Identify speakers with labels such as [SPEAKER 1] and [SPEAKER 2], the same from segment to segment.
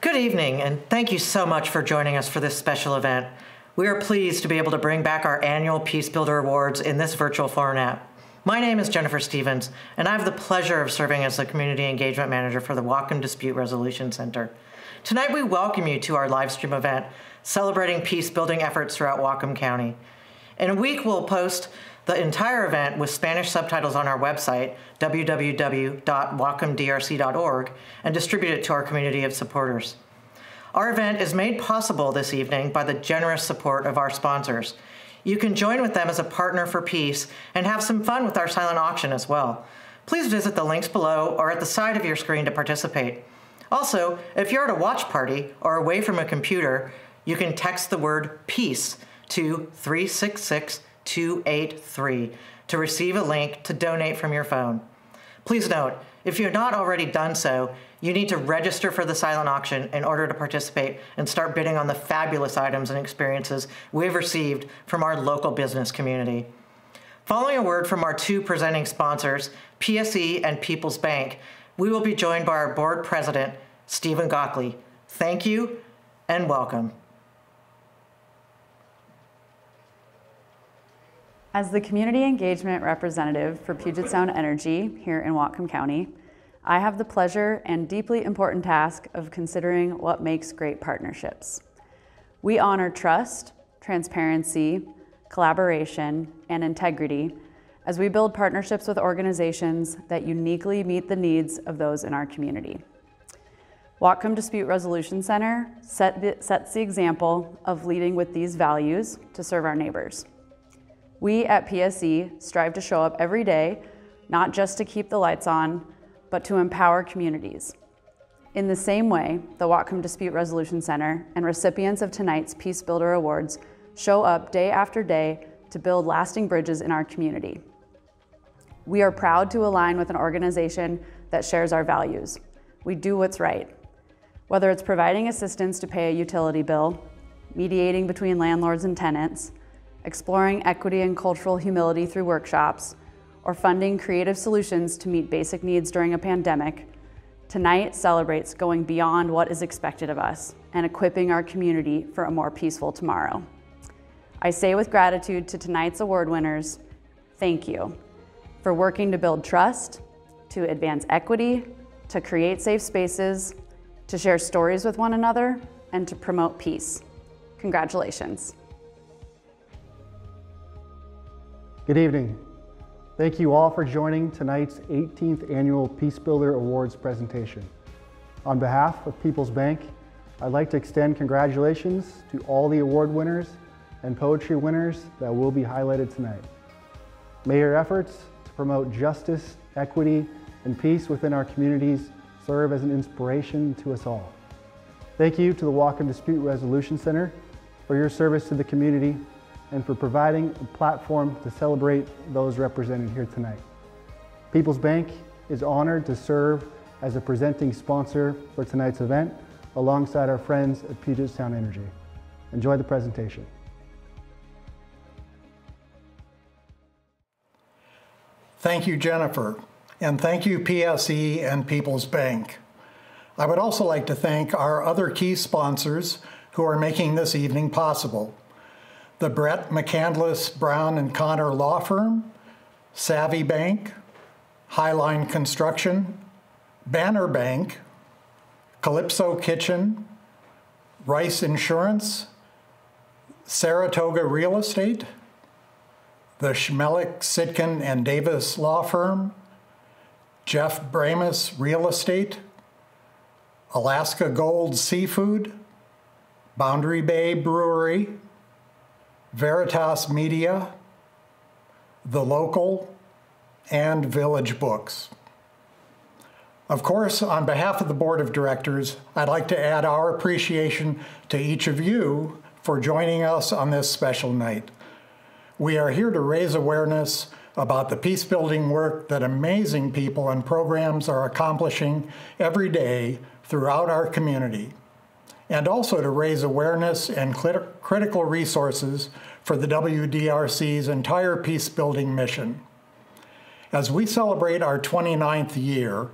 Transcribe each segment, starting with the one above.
[SPEAKER 1] Good evening, and thank you so much for joining us for this special event. We are pleased to be able to bring back our annual Peace Builder Awards in this virtual format. My name is Jennifer Stevens, and I have the pleasure of serving as the Community Engagement Manager for the Whatcom Dispute Resolution Center. Tonight, we welcome you to our live stream event celebrating peace-building efforts throughout Whatcom County. In a week, we'll post the entire event with Spanish subtitles on our website, www.whatcomdrc.org, and distribute it to our community of supporters. Our event is made possible this evening by the generous support of our sponsors. You can join with them as a partner for peace and have some fun with our silent auction as well. Please visit the links below or at the side of your screen to participate. Also, if you're at a watch party or away from a computer, you can text the word PEACE to 366-283 to receive a link to donate from your phone. Please note, if you've not already done so, you need to register for the silent auction in order to participate and start bidding on the fabulous items and experiences we've received from our local business community. Following a word from our two presenting sponsors, PSE and People's Bank, we will be joined by our board president, Stephen Gockley. Thank you and welcome.
[SPEAKER 2] As the community engagement representative for Puget Sound Energy here in Whatcom County, I have the pleasure and deeply important task of considering what makes great partnerships. We honor trust, transparency, collaboration, and integrity as we build partnerships with organizations that uniquely meet the needs of those in our community. Whatcom Dispute Resolution Center sets the example of leading with these values to serve our neighbors. We at PSE strive to show up every day, not just to keep the lights on, but to empower communities. In the same way, the Whatcom Dispute Resolution Center and recipients of tonight's Peace Builder Awards show up day after day to build lasting bridges in our community. We are proud to align with an organization that shares our values. We do what's right. Whether it's providing assistance to pay a utility bill, mediating between landlords and tenants, exploring equity and cultural humility through workshops, or funding creative solutions to meet basic needs during a pandemic, tonight celebrates going beyond what is expected of us and equipping our community for a more peaceful tomorrow. I say with gratitude to tonight's award winners, thank you for working to build trust, to advance equity, to create safe spaces, to share stories with one another, and to promote peace. Congratulations.
[SPEAKER 3] Good evening. Thank you all for joining tonight's 18th Annual Peace Builder Awards presentation. On behalf of People's Bank, I'd like to extend congratulations to all the award winners and poetry winners that will be highlighted tonight. May your efforts to promote justice, equity, and peace within our communities serve as an inspiration to us all. Thank you to the Whatcom Dispute Resolution Center for your service to the community and for providing a platform to celebrate those represented here tonight. People's Bank is honored to serve as a presenting sponsor for tonight's event alongside our friends at Puget Sound Energy. Enjoy the presentation.
[SPEAKER 4] Thank you, Jennifer, and thank you, PSE and People's Bank. I would also like to thank our other key sponsors who are making this evening possible. The Brett McCandless Brown and Connor Law Firm, Savvy Bank, Highline Construction, Banner Bank, Calypso Kitchen, Rice Insurance, Saratoga Real Estate, the Schmelik, Sitkin and Davis Law Firm, Jeff Bramus Real Estate, Alaska Gold Seafood, Boundary Bay Brewery, Veritas Media, The Local, and Village Books. Of course, on behalf of the Board of Directors, I'd like to add our appreciation to each of you for joining us on this special night. We are here to raise awareness about the peace-building work that amazing people and programs are accomplishing every day throughout our community, and also to raise awareness and critical resources for the WDRC's entire peace-building mission. As we celebrate our 29th year,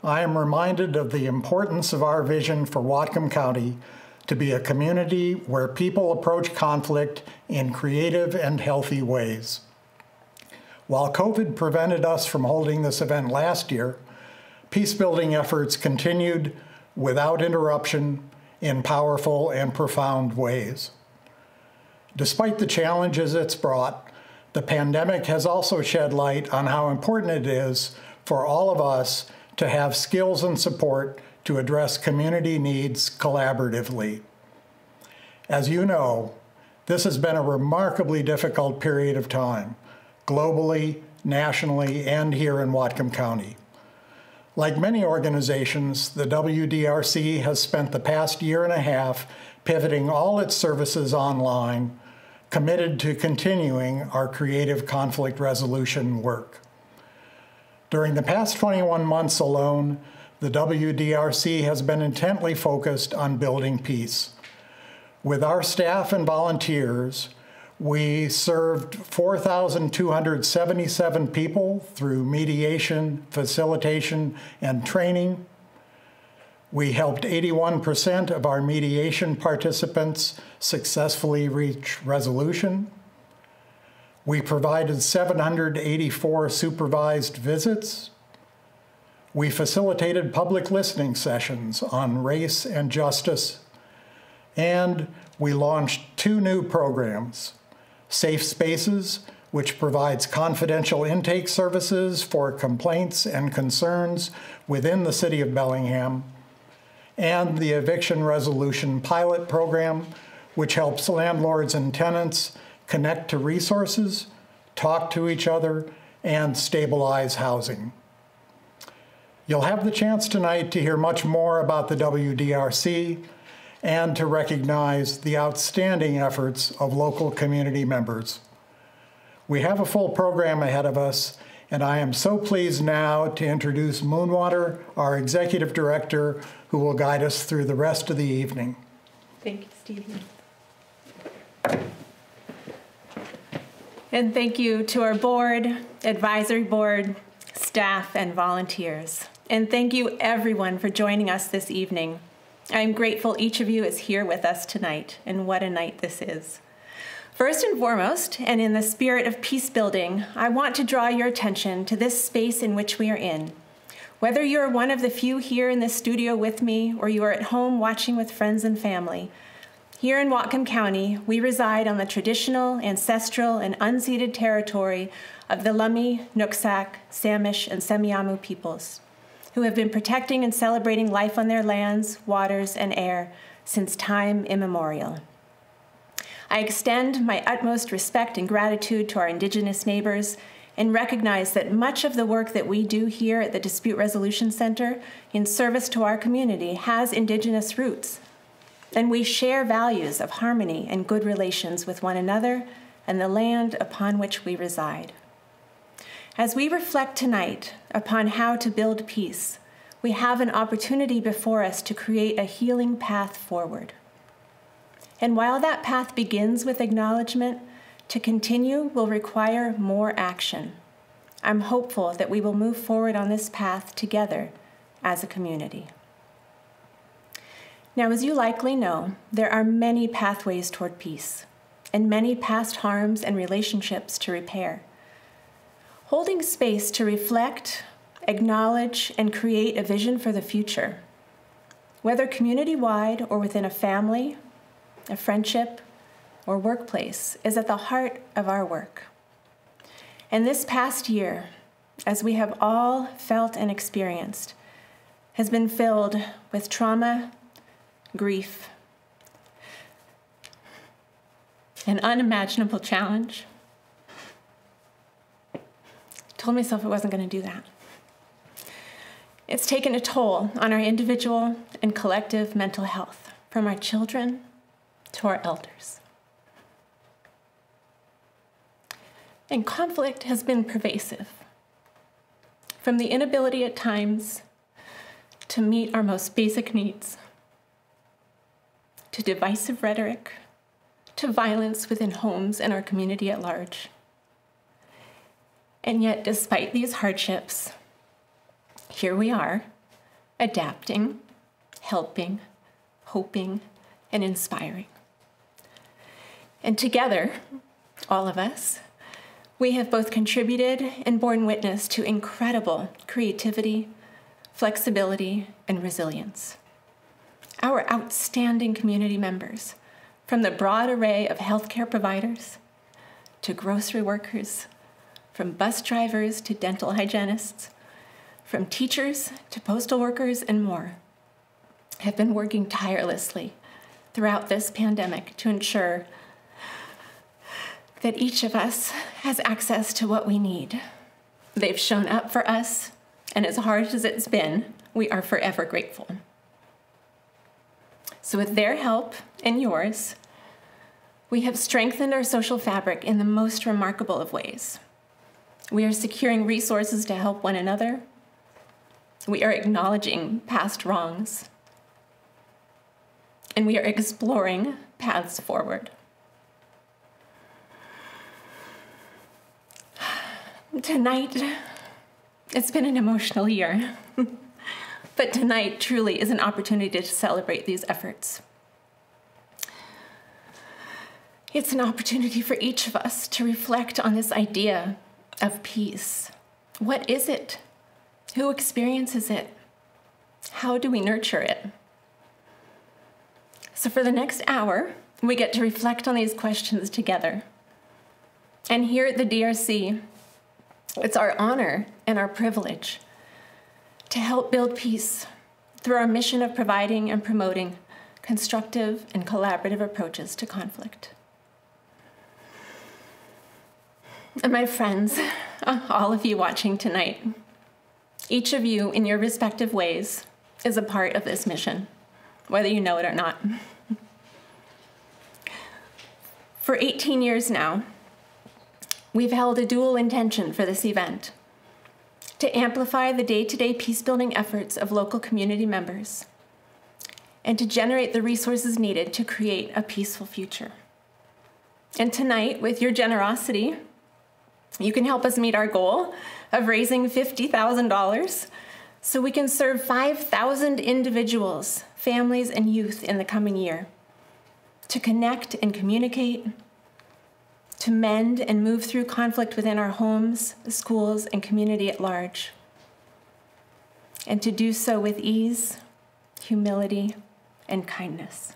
[SPEAKER 4] I am reminded of the importance of our vision for Whatcom County to be a community where people approach conflict in creative and healthy ways. While COVID prevented us from holding this event last year, peace-building efforts continued without interruption in powerful and profound ways. Despite the challenges it's brought, the pandemic has also shed light on how important it is for all of us to have skills and support to address community needs collaboratively. As you know, this has been a remarkably difficult period of time, globally, nationally, and here in Whatcom County. Like many organizations, the WDRC has spent the past year and a half pivoting all its services online, committed to continuing our creative conflict resolution work. During the past 21 months alone, the WDRC has been intently focused on building peace. With our staff and volunteers, we served 4,277 people through mediation, facilitation, and training. We helped 81% of our mediation participants successfully reach resolution. We provided 784 supervised visits. We facilitated public listening sessions on race and justice. And we launched 2 new programs: Safe Spaces, which provides confidential intake services for complaints and concerns within the City of Bellingham, and the Eviction Resolution Pilot Program, which helps landlords and tenants connect to resources, talk to each other, and stabilize housing. You'll have the chance tonight to hear much more about the WDRC and to recognize the outstanding efforts of local community members. We have a full program ahead of us, and I am so pleased now to introduce Moonwater, our Executive Director, who will guide us through the rest of the evening.
[SPEAKER 5] Thank you, Stephen. And thank you to our board, advisory board, staff, and volunteers. And thank you everyone for joining us this evening. I am grateful each of you is here with us tonight, and what a night this is. First and foremost, and in the spirit of peace building, I want to draw your attention to this space in which we are in. Whether you're one of the few here in this studio with me, or you are at home watching with friends and family, here in Whatcom County, we reside on the traditional, ancestral, and unceded territory of the Lummi, Nooksack, Samish, and Semiahmoo peoples, who have been protecting and celebrating life on their lands, waters, and air since time immemorial. I extend my utmost respect and gratitude to our Indigenous neighbors and recognize that much of the work that we do here at the Dispute Resolution Center in service to our community has Indigenous roots, and we share values of harmony and good relations with one another and the land upon which we reside. As we reflect tonight upon how to build peace, we have an opportunity before us to create a healing path forward. And while that path begins with acknowledgement, to continue will require more action. I'm hopeful that we will move forward on this path together as a community. Now, as you likely know, there are many pathways toward peace and many past harms and relationships to repair. Holding space to reflect, acknowledge, and create a vision for the future, whether community-wide or within a family, a friendship, or workplace, is at the heart of our work. And this past year, as we have all felt and experienced, has been filled with trauma, grief, an unimaginable challenge. Told myself I wasn't going to do that. It's taken a toll on our individual and collective mental health, from our children to our elders. And conflict has been pervasive, from the inability at times to meet our most basic needs, to divisive rhetoric, to violence within homes and our community at large. And yet, despite these hardships, here we are, adapting, helping, hoping, and inspiring. And together, all of us, we have both contributed and borne witness to incredible creativity, flexibility, and resilience. Our outstanding community members, from the broad array of healthcare providers to grocery workers, from bus drivers to dental hygienists, from teachers to postal workers and more, have been working tirelessly throughout this pandemic to ensure that each of us has access to what we need. They've shown up for us, and as hard as it's been, we are forever grateful. So with their help and yours, we have strengthened our social fabric in the most remarkable of ways. We are securing resources to help one another. We are acknowledging past wrongs. And we are exploring paths forward. Tonight, it's been an emotional year, but tonight truly is an opportunity to celebrate these efforts. It's an opportunity for each of us to reflect on this idea of peace. What is it? Who experiences it? How do we nurture it? So for the next hour, we get to reflect on these questions together. And here at the DRC, it's our honor and our privilege to help build peace through our mission of providing and promoting constructive and collaborative approaches to conflict. And my friends, all of you watching tonight, each of you in your respective ways is a part of this mission, whether you know it or not. For 18 years now, we've held a dual intention for this event: to amplify the day-to-day peace-building efforts of local community members and to generate the resources needed to create a peaceful future. And tonight, with your generosity, you can help us meet our goal of raising $50,000 so we can serve 5,000 individuals, families, and youth in the coming year, to connect and communicate, to mend and move through conflict within our homes, schools, and community at large, and to do so with ease, humility, and kindness.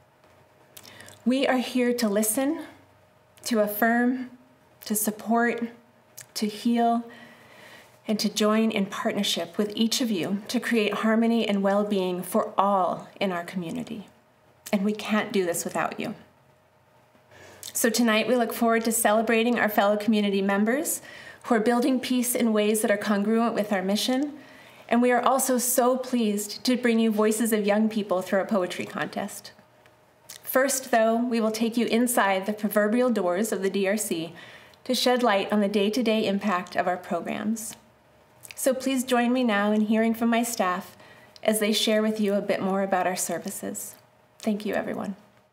[SPEAKER 5] We are here to listen, to affirm, to support, to heal, and to join in partnership with each of you to create harmony and well-being for all in our community. And we can't do this without you. So tonight we look forward to celebrating our fellow community members who are building peace in ways that are congruent with our mission. And we are also so pleased to bring you voices of young people through our poetry contest. First, though, we will take you inside the proverbial doors of the DRC to shed light on the day-to-day impact of our programs. So please join me now in hearing from my staff as they share with you a bit more about our services. Thank you, everyone.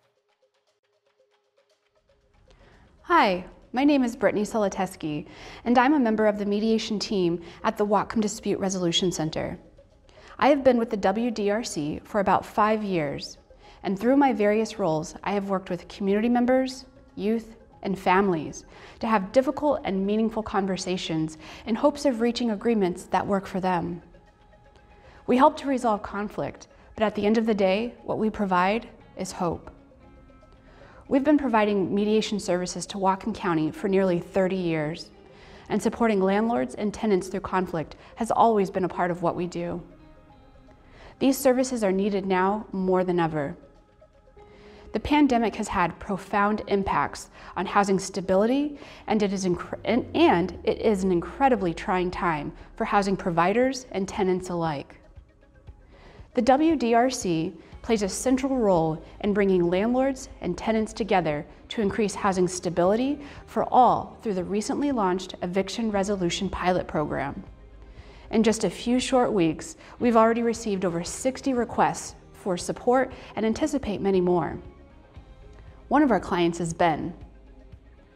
[SPEAKER 6] Hi, my name is Brittany Soloteski, and I'm a member of the mediation team at the Whatcom Dispute Resolution Center. I have been with the WDRC for about 5 years, and through my various roles, I have worked with community members, youth, and families to have difficult and meaningful conversations in hopes of reaching agreements that work for them. We help to resolve conflict, but at the end of the day, what we provide is hope. We've been providing mediation services to Whatcom County for nearly 30 years, and supporting landlords and tenants through conflict has always been a part of what we do. These services are needed now more than ever. The pandemic has had profound impacts on housing stability, and it is an incredibly trying time for housing providers and tenants alike. The WDRC plays a central role in bringing landlords and tenants together to increase housing stability for all through the recently launched Eviction Resolution Pilot Program. In just a few short weeks, we've already received over 60 requests for support and anticipate many more. One of our clients is Ben.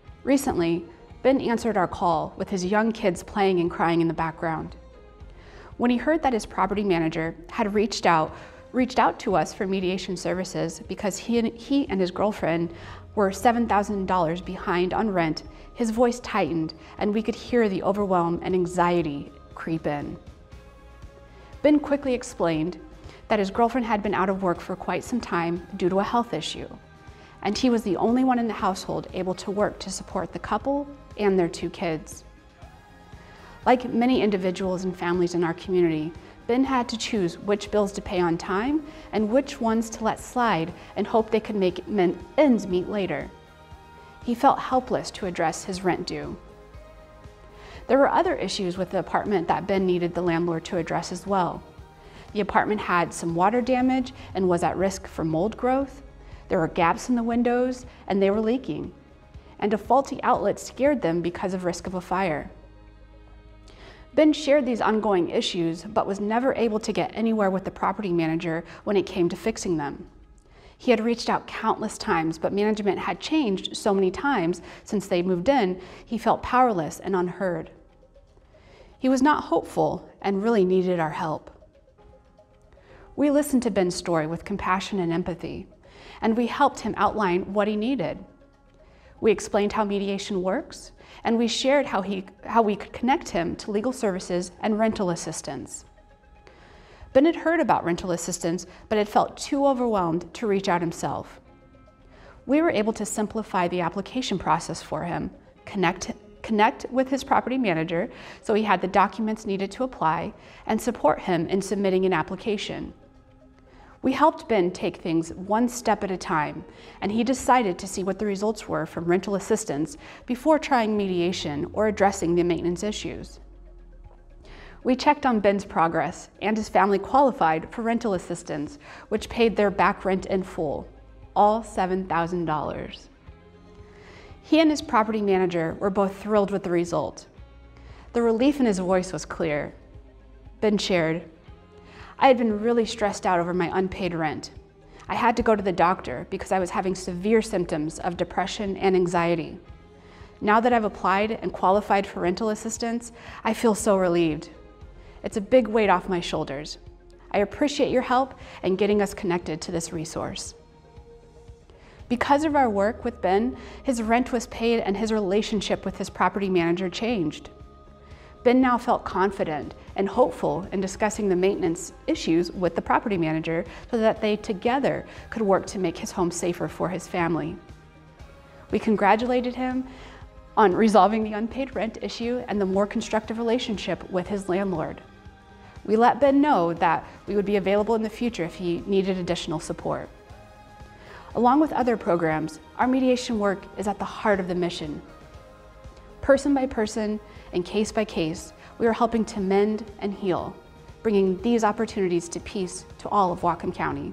[SPEAKER 6] Recently, Ben answered our call with his young kids playing and crying in the background. When he heard that his property manager had reached out to us for mediation services because he and his girlfriend were $7,000 behind on rent, his voice tightened and we could hear the overwhelm and anxiety creep in. Ben quickly explained that his girlfriend had been out of work for quite some time due to a health issue, and he was the only one in the household able to work to support the couple and their 2 kids. Like many individuals and families in our community, Ben had to choose which bills to pay on time and which ones to let slide and hope they could make ends meet later. He felt helpless to address his rent due. There were other issues with the apartment that Ben needed the landlord to address as well. The apartment had some water damage and was at risk for mold growth. There were gaps in the windows and they were leaking. And a faulty outlet scared them because of risk of a fire. Ben shared these ongoing issues, but was never able to get anywhere with the property manager when it came to fixing them. He had reached out countless times, but management had changed so many times since they moved in, he felt powerless and unheard. He was not hopeful and really needed our help. We listened to Ben's story with compassion and empathy, and we helped him outline what he needed. We explained how mediation works, and we shared how we could connect him to legal services and rental assistance. Ben had heard about rental assistance, but had felt too overwhelmed to reach out himself. We were able to simplify the application process for him, connect with his property manager so he had the documents needed to apply, and support him in submitting an application. We helped Ben take things one step at a time, and he decided to see what the results were from rental assistance before trying mediation or addressing the maintenance issues. We checked on Ben's progress, and his family qualified for rental assistance, which paid their back rent in full, all $7,000. He and his property manager were both thrilled with the result. The relief in his voice was clear. Ben shared, "I had been really stressed out over my unpaid rent. I had to go to the doctor because I was having severe symptoms of depression and anxiety. Now that I've applied and qualified for rental assistance, I feel so relieved. It's a big weight off my shoulders. I appreciate your help in getting us connected to this resource." Because of our work with Ben, his rent was paid and his relationship with his property manager changed. Ben now felt confident and hopeful in discussing the maintenance issues with the property manager so that they together could work to make his home safer for his family. We congratulated him on resolving the unpaid rent issue and the more constructive relationship with his landlord. We let Ben know that we would be available in the future if he needed additional support. Along with other programs, our mediation work is at the heart of the mission. Person by person and case by case, we are helping to mend and heal, bringing these opportunities to peace to all of Whatcom County.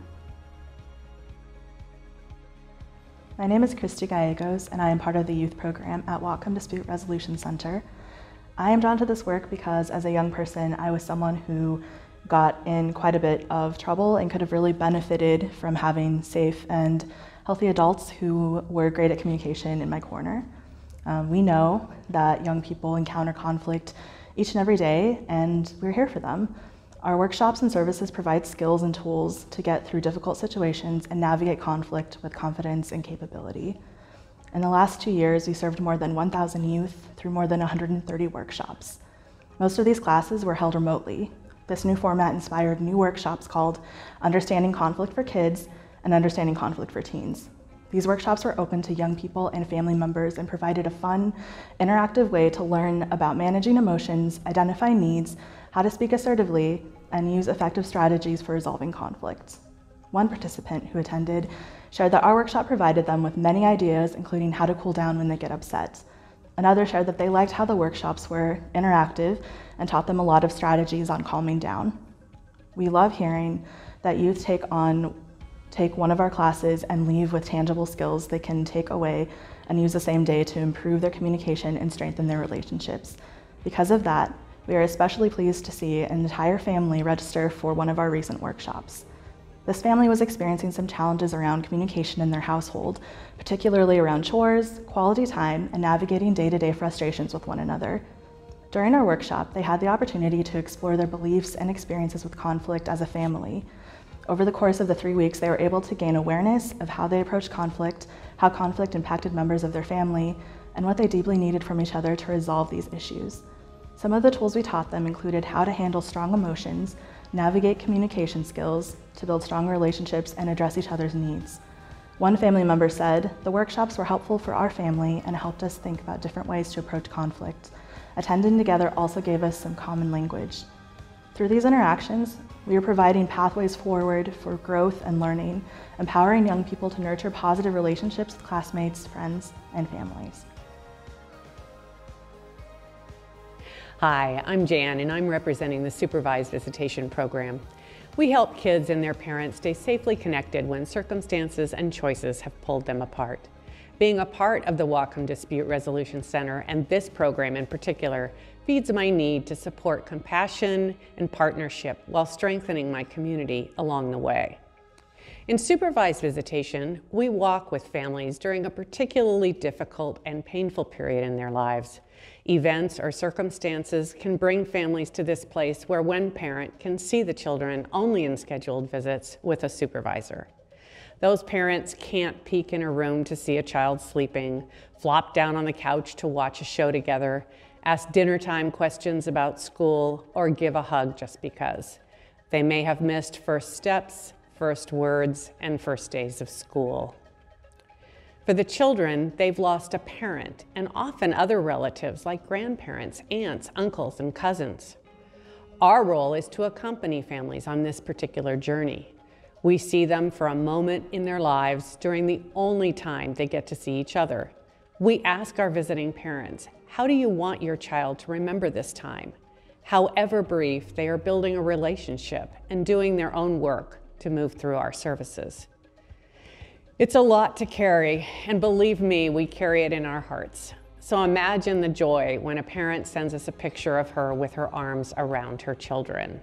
[SPEAKER 7] My name is Christy Gallegos, and I am part of the youth program at Whatcom Dispute Resolution Center. I am drawn to this work because as a young person, I was someone who got in quite a bit of trouble and could have really benefited from having safe and healthy adults who were great at communication in my corner. We know that young people encounter conflict each and every day, and we're here for them. Our workshops and services provide skills and tools to get through difficult situations and navigate conflict with confidence and capability. In the last 2 years, we served more than 1,000 youth through more than 130 workshops. Most of these classes were held remotely. This new format inspired new workshops called Understanding Conflict for Kids and Understanding Conflict for Teens. These workshops were open to young people and family members and provided a fun, interactive way to learn about managing emotions, identify needs, how to speak assertively, and use effective strategies for resolving conflicts. One participant who attended shared that our workshop provided them with many ideas, including how to cool down when they get upset. Another shared that they liked how the workshops were interactive and taught them a lot of strategies on calming down. We love hearing that youth take one of our classes and leave with tangible skills they can take away and use the same day to improve their communication and strengthen their relationships. Because of that, we are especially pleased to see an entire family register for one of our recent workshops. This family was experiencing some challenges around communication in their household, particularly around chores, quality time, and navigating day-to-day frustrations with one another. During our workshop, they had the opportunity to explore their beliefs and experiences with conflict as a family. Over the course of the 3 weeks, they were able to gain awareness of how they approached conflict, how conflict impacted members of their family, and what they deeply needed from each other to resolve these issues. Some of the tools we taught them included how to handle strong emotions, navigate communication skills, to build strong relationships, and address each other's needs. One family member said, "The workshops were helpful for our family and helped us think about different ways to approach conflict. Attending together also gave us some common language." Through these interactions, we are providing pathways forward for growth and learning, empowering young people to nurture positive relationships with classmates, friends, and families.
[SPEAKER 8] Hi, I'm Jan, and I'm representing the Supervised Visitation Program. We help kids and their parents stay safely connected when circumstances and choices have pulled them apart. Being a part of the Whatcom Dispute Resolution Center, and this program in particular, feeds my need to support compassion and partnership while strengthening my community along the way. In supervised visitation, we walk with families during a particularly difficult and painful period in their lives. Events or circumstances can bring families to this place where one parent can see the children only in scheduled visits with a supervisor. Those parents can't peek in a room to see a child sleeping, flop down on the couch to watch a show together, ask dinner time questions about school, or give a hug just because. They may have missed first steps, first words, and first days of school. For the children, they've lost a parent and often other relatives like grandparents, aunts, uncles, and cousins. Our role is to accompany families on this particular journey. We see them for a moment in their lives during the only time they get to see each other. We ask our visiting parents, how do you want your child to remember this time? However brief, they are building a relationship and doing their own work to move through our services. It's a lot to carry, and believe me, we carry it in our hearts. So imagine the joy when a parent sends us a picture of her with her arms around her children.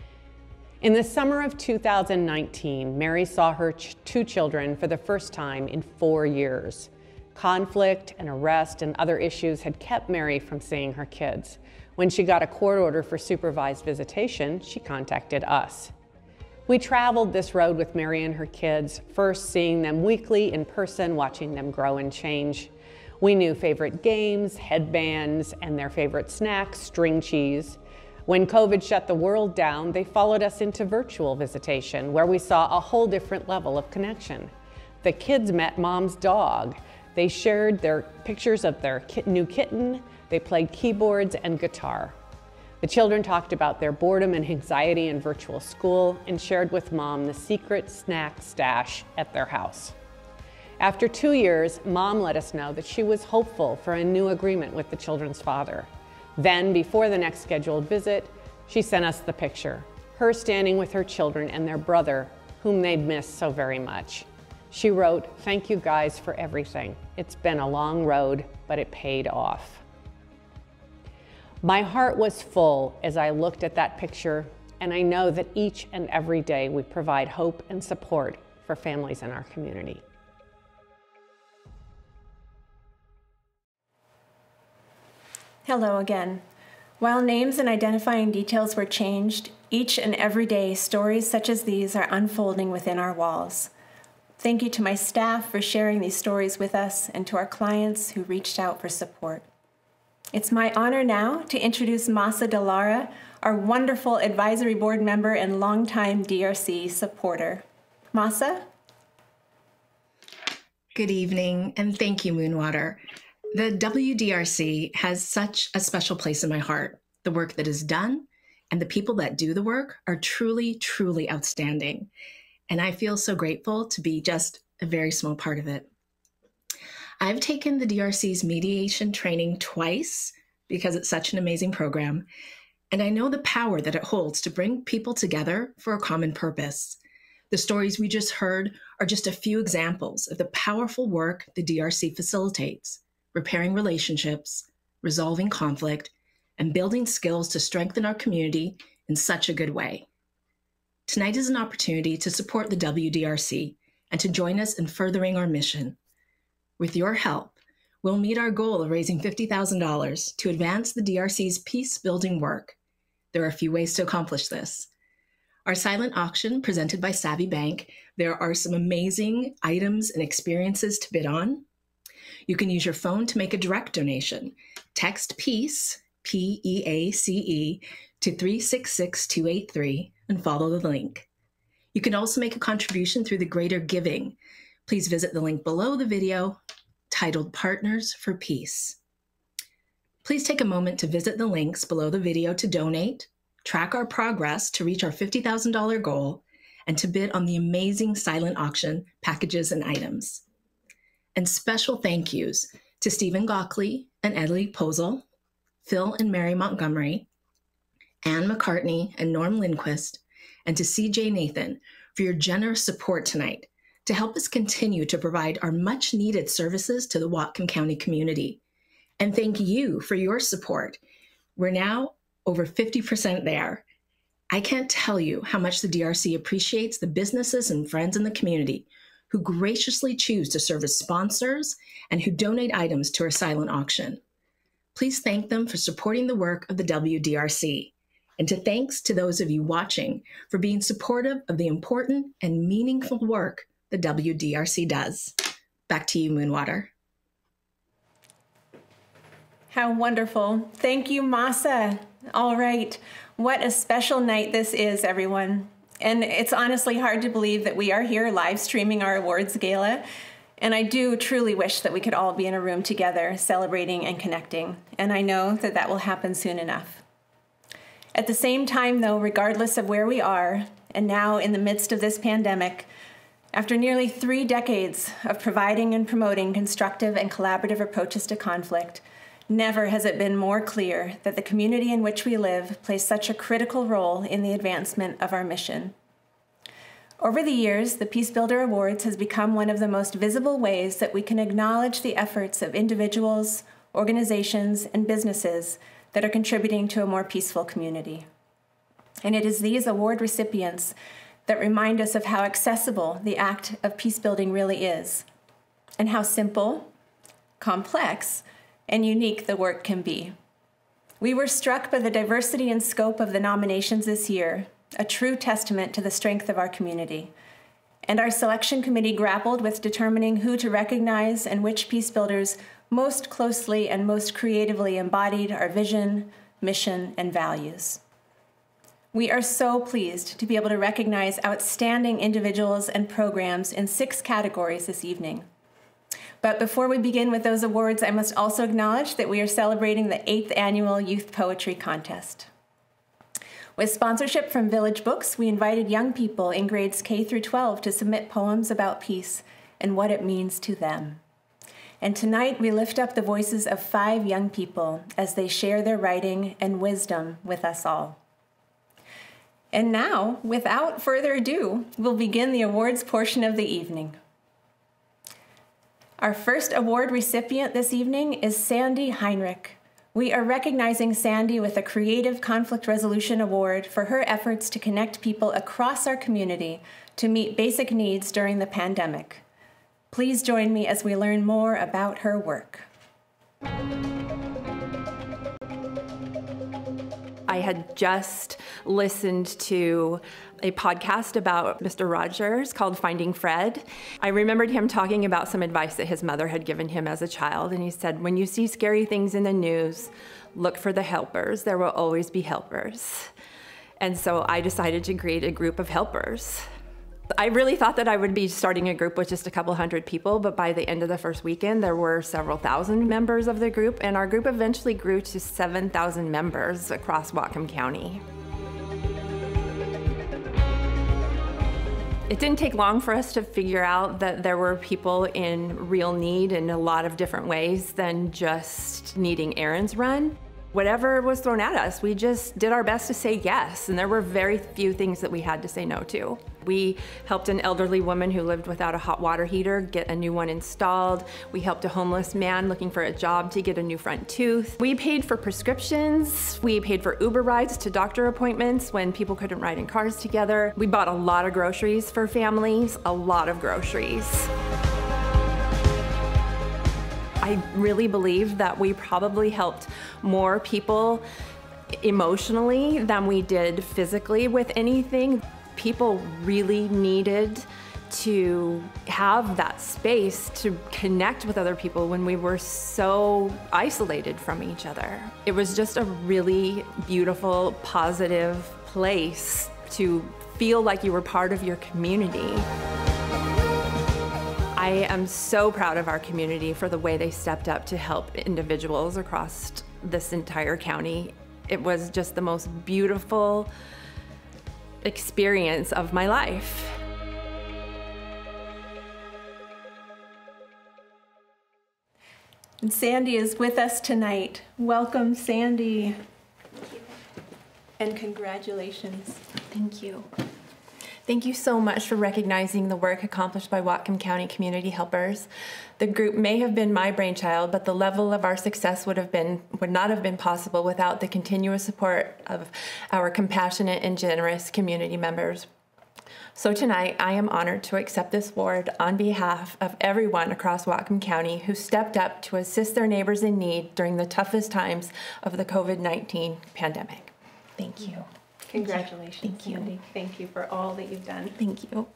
[SPEAKER 8] In the summer of 2019, Mary saw her two children for the first time in 4 years. Conflict and arrest and other issues had kept Mary from seeing her kids. When she got a court order for supervised visitation, she contacted us. We traveled this road with Mary and her kids, first seeing them weekly in person, watching them grow and change. We knew favorite games, headbands, and their favorite snacks, string cheese. When COVID shut the world down, they followed us into virtual visitation, where we saw a whole different level of connection. The kids met Mom's dog. They shared their pictures of their new kitten. They played keyboards and guitar. The children talked about their boredom and anxiety in virtual school and shared with Mom the secret snack stash at their house. After 2 years, Mom let us know that she was hopeful for a new agreement with the children's father. Then, before the next scheduled visit, she sent us the picture, her standing with her children and their brother, whom they'd missed so very much. She wrote, "Thank you guys for everything. It's been a long road, but it paid off." My heart was full as I looked at that picture, and I know that each and every day we provide hope and support for families in our community.
[SPEAKER 5] Hello again. While names and identifying details were changed, each and every day stories such as these are unfolding within our walls. Thank you to my staff for sharing these stories with us and to our clients who reached out for support. It's my honor now to introduce Masa Delara, our wonderful advisory board member and longtime DRC supporter. Masa?
[SPEAKER 9] Good evening, and thank you, Moonwater. The WDRC has such a special place in my heart. The work that is done and the people that do the work are truly, truly outstanding. And I feel so grateful to be just a very small part of it. I've taken the DRC's mediation training twice because it's such an amazing program, and I know the power that it holds to bring people together for a common purpose. The stories we just heard are just a few examples of the powerful work the DRC facilitates, repairing relationships, resolving conflict, and building skills to strengthen our community in such a good way. Tonight is an opportunity to support the WDRC and to join us in furthering our mission. With your help, we'll meet our goal of raising $50,000 to advance the DRC's peace-building work. There are a few ways to accomplish this. Our silent auction presented by Savvy Bank, there are some amazing items and experiences to bid on. You can use your phone to make a direct donation. Text PEACE, P-E-A-C-E, to 366-283 and follow the link. You can also make a contribution through the Greater Giving. Please visit the link below the video titled Partners for Peace. Please take a moment to visit the links below the video to donate, track our progress to reach our $50,000 goal, and to bid on the amazing silent auction packages and items. And special thank yous to Stephen Gockley and Edley Posel, Phil and Mary Montgomery, Anne McCartney and Norm Lindquist, and to CJ Nathan for your generous support tonight to help us continue to provide our much needed services to the Whatcom County community. And thank you for your support. We're now over 50% there. I can't tell you how much the DRC appreciates the businesses and friends in the community who graciously choose to serve as sponsors and who donate items to our silent auction. Please thank them for supporting the work of the WDRC. And thanks to those of you watching for being supportive of the important and meaningful work the WDRC does. Back to you, Moonwater.
[SPEAKER 5] How wonderful. Thank you, Masa. All right. What a special night this is, everyone. And it's honestly hard to believe that we are here live streaming our awards gala. And I do truly wish that we could all be in a room together celebrating and connecting. And I know that that will happen soon enough. At the same time, though, regardless of where we are, and now in the midst of this pandemic, after nearly 3 decades of providing and promoting constructive and collaborative approaches to conflict, never has it been more clear that the community in which we live plays such a critical role in the advancement of our mission. Over the years, the Peace Builder Awards has become one of the most visible ways that we can acknowledge the efforts of individuals, organizations, and businesses that are contributing to a more peaceful community. And it is these award recipients that remind us of how accessible the act of peace building really is, and how simple, complex, and unique the work can be. We were struck by the diversity and scope of the nominations this year, a true testament to the strength of our community. And our selection committee grappled with determining who to recognize and which peace builders most closely and most creatively embodied our vision, mission, and values. We are so pleased to be able to recognize outstanding individuals and programs in 6 categories this evening. But before we begin with those awards, I must also acknowledge that we are celebrating the 8th annual Youth Poetry Contest. With sponsorship from Village Books, we invited young people in grades K through 12 to submit poems about peace and what it means to them. And tonight we lift up the voices of 5 young people as they share their writing and wisdom with us all. And now, without further ado, we'll begin the awards portion of the evening. Our first award recipient this evening is Sandy Heinrich. We are recognizing Sandy with a Creative Conflict Resolution Award for her efforts to connect people across our community to meet basic needs during the pandemic. Please join me as we learn more about her work.
[SPEAKER 10] I had just listened to a podcast about Mr. Rogers called Finding Fred. I remembered him talking about some advice that his mother had given him as a child, and he said, when you see scary things in the news, look for the helpers. There will always be helpers. And so I decided to create a group of helpers. I really thought that I would be starting a group with just a couple hundred people, but by the end of the first weekend, there were several thousand members of the group, and our group eventually grew to 7,000 members across Whatcom County. It didn't take long for us to figure out that there were people in real need in a lot of different ways than just needing errands run. Whatever was thrown at us, we just did our best to say yes, and there were very few things that we had to say no to. We helped an elderly woman who lived without a hot water heater get a new one installed. We helped a homeless man looking for a job to get a new front tooth. We paid for prescriptions. We paid for Uber rides to doctor appointments when people couldn't ride in cars together. We bought a lot of groceries for families, a lot of groceries. I I really believe that we probably helped more people emotionally than we did physically with anything. People really needed to have that space to connect with other people when we were so isolated from each other. It was just a really beautiful, positive place to feel like you were part of your community. I am so proud of our community for the way they stepped up to help individuals across this entire county. It was just the most beautiful experience of my life.
[SPEAKER 5] And Sandy is with us tonight. Welcome, Sandy.
[SPEAKER 10] Thank you.
[SPEAKER 5] And congratulations.
[SPEAKER 10] Thank you. Thank you so much for recognizing the work accomplished by Whatcom County Community Helpers. The group may have been my brainchild, but the level of our success would not have been possible without the continuous support of our compassionate and generous community members. So tonight, I am honored to accept this award on behalf of everyone across Whatcom County who stepped up to assist their neighbors in need during the toughest times of the COVID-19 pandemic. Thank you.
[SPEAKER 5] Congratulations,
[SPEAKER 10] Thank you.
[SPEAKER 5] Sandy. Thank you for all that you've done.
[SPEAKER 10] Thank you.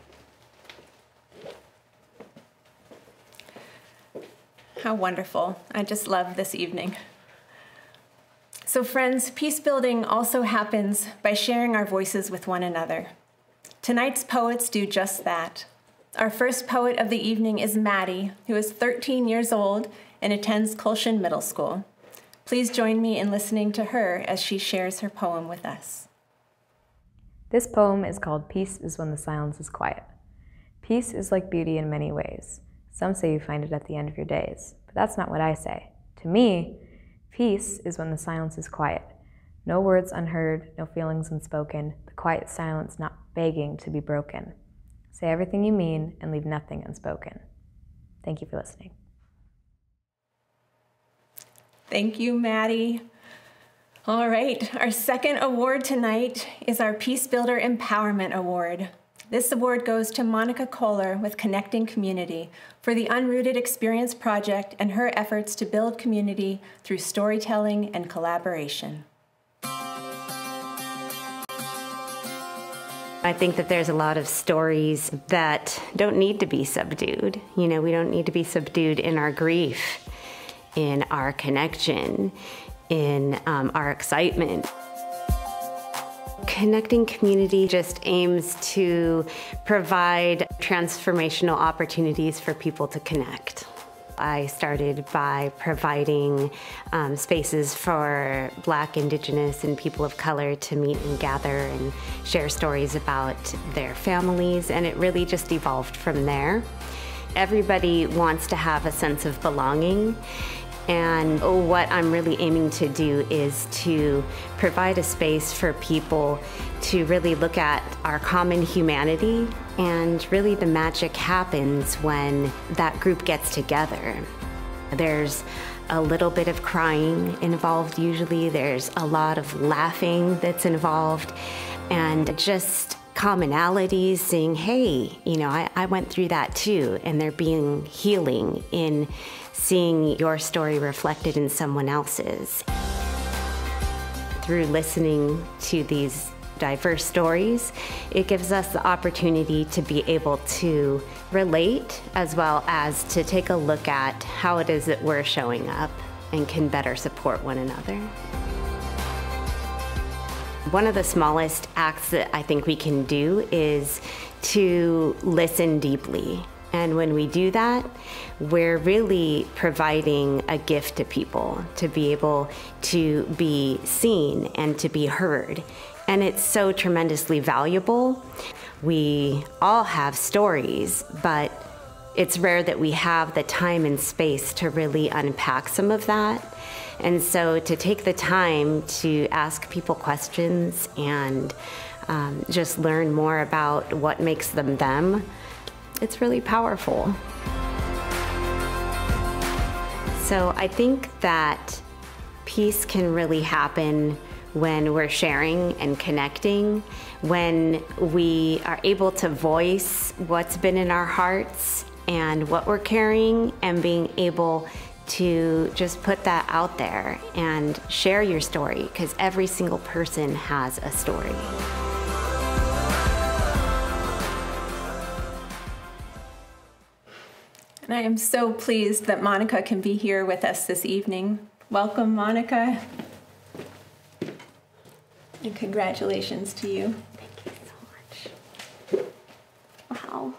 [SPEAKER 5] How wonderful. I just love this evening. So friends, peace building also happens by sharing our voices with one another. Tonight's poets do just that. Our first poet of the evening is Maddie, who is 13 years old and attends Colshan Middle School. Please join me in listening to her as she shares her poem with us.
[SPEAKER 11] This poem is called Peace is When the Silence is Quiet. Peace is like beauty in many ways. Some say you find it at the end of your days, but that's not what I say. To me, peace is when the silence is quiet. No words unheard, no feelings unspoken, the quiet silence not begging to be broken. Say everything you mean and leave nothing unspoken. Thank you for listening.
[SPEAKER 5] Thank you, Maddie. All right, our second award tonight is our Peace Builder Empowerment Award. This award goes to Monica Kohler with Connecting Community for the Unrooted Experience Project and her efforts to build community through storytelling and collaboration.
[SPEAKER 12] I think that there's a lot of stories that don't need to be subdued. You know, we don't need to be subdued in our grief, in our connection, in our excitement. Connecting Community just aims to provide transformational opportunities for people to connect. I started by providing spaces for Black, Indigenous, and people of color to meet and gather and share stories about their families, and it really just evolved from there. Everybody wants to have a sense of belonging, and what I'm really aiming to do is to provide a space for people to really look at our common humanity, and really the magic happens when that group gets together. There's a little bit of crying involved usually, there's a lot of laughing that's involved, and just commonalities, saying, hey, you know, I went through that too, and there being healing in seeing your story reflected in someone else's. Through listening to these diverse stories, it gives us the opportunity to be able to relate, as well as to take a look at how it is that we're showing up and can better support one another. One of the smallest acts that I think we can do is to listen deeply. And when we do that, we're really providing a gift to people, to be able to be seen and to be heard. And it's so tremendously valuable. We all have stories, but it's rare that we have the time and space to really unpack some of that. And so to take the time to ask people questions and just learn more about what makes them them, it's really powerful. So I think that peace can really happen when we're sharing and connecting, when we are able to voice what's been in our hearts and what we're carrying, and being able to just put that out there and share your story, because every single person has a story.
[SPEAKER 5] And I am so pleased that Monica can be here with us this evening. Welcome, Monica. And congratulations to you.
[SPEAKER 12] Thank you so much. Wow.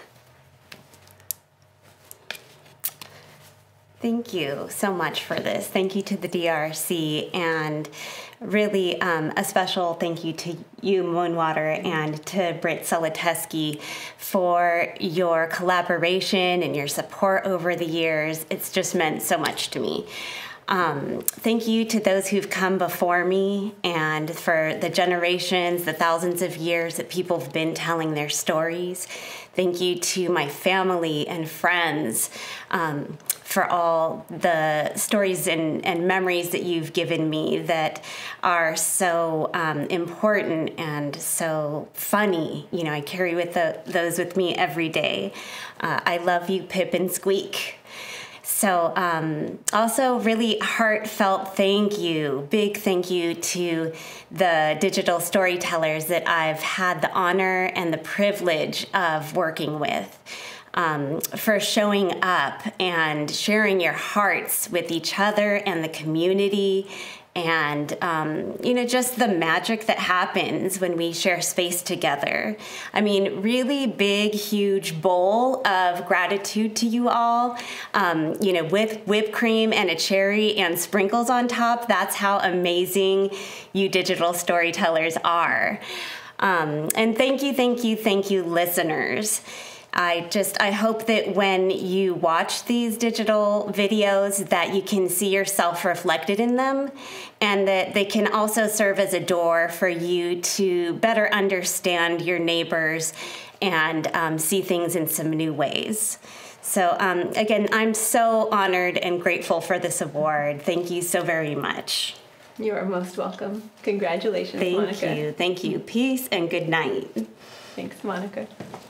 [SPEAKER 12] Thank you so much for this. Thank you to the DRC, and really a special thank you to you, Moonwater, and to Britt Solotesky for your collaboration and your support over the years. It's just meant so much to me. Thank you to those who've come before me, and for the generations, the thousands of years that people have been telling their stories. Thank you to my family and friends for all the stories and memories that you've given me that are so important and so funny. You know, I carry those with me every day. I love you, Pip and Squeak. So also really heartfelt thank you, big thank you to the digital storytellers that I've had the honor and the privilege of working with, for showing up and sharing your hearts with each other and the community, and you know, just the magic that happens when we share space together. I mean, really big, huge bowl of gratitude to you all, you know, with whipped cream and a cherry and sprinkles on top. That's how amazing you digital storytellers are. And thank you, listeners. I hope that when you watch these digital videos that you can see yourself reflected in them, and that they can also serve as a door for you to better understand your neighbors and see things in some new ways. So again, I'm so honored and grateful for this award. Thank you so very much.
[SPEAKER 5] You are most welcome. Congratulations, Monica.
[SPEAKER 12] Thank you. Peace and good night.
[SPEAKER 5] Thanks, Monica.